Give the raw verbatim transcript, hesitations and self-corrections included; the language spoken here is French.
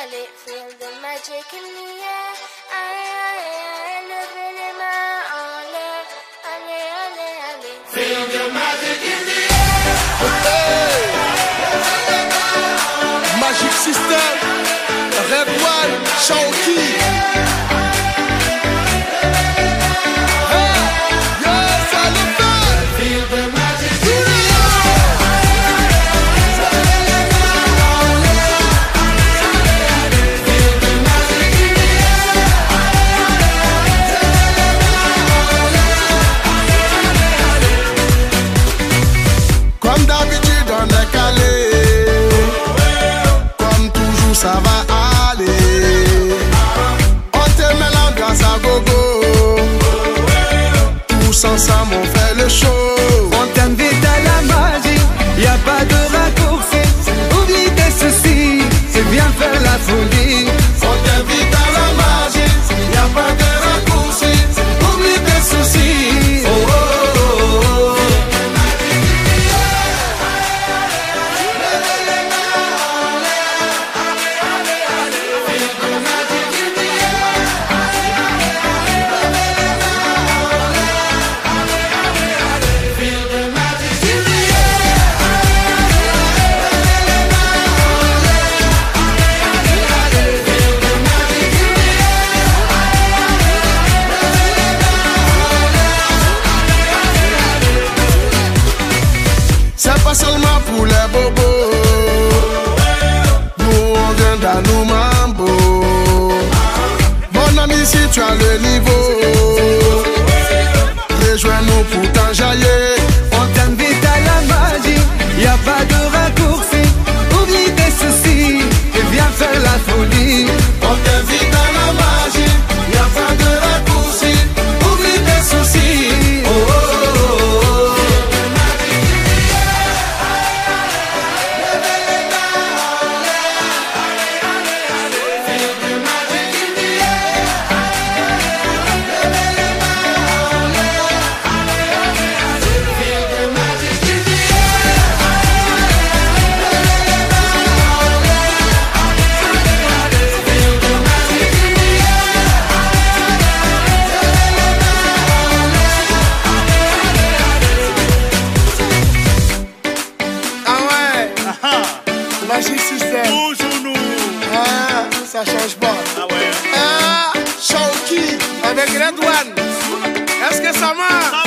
allez, feel the magic in the air. Allez, allez, allez, levez les mains en l'air. Allez, allez, allez. Feel the magic in the air. Hey. Magic System, Rev One, Shawky. Ça va aller. On te met l'ambiance à gogo. Tous ensemble on fait le show. On t'invite à la magie, y a pas de raccourci. Oublie tes soucis, c'est bien faire la folie. On t'invite à la magie, y a pas de raccourci. Oublie tes soucis. Oh, oh, oh, oh. C'est pas seulement pour les bobos. Nous on vient d'Anou Mambo. Mon ami, si tu as le niveau, rejoins-nous pour t'enjailler. On t'invite à la magie, y a pas de raccourci. Oublie tes soucis et viens faire la folie. On t'invite à la magie, y a pas de raccourci. Oublie tes soucis. Oh, oh, oh, oh. Magic System. Toujours nous. Ah, ça change pas. Ah ouais. Ah, Shawky avec Red One. Est-ce que ça marche?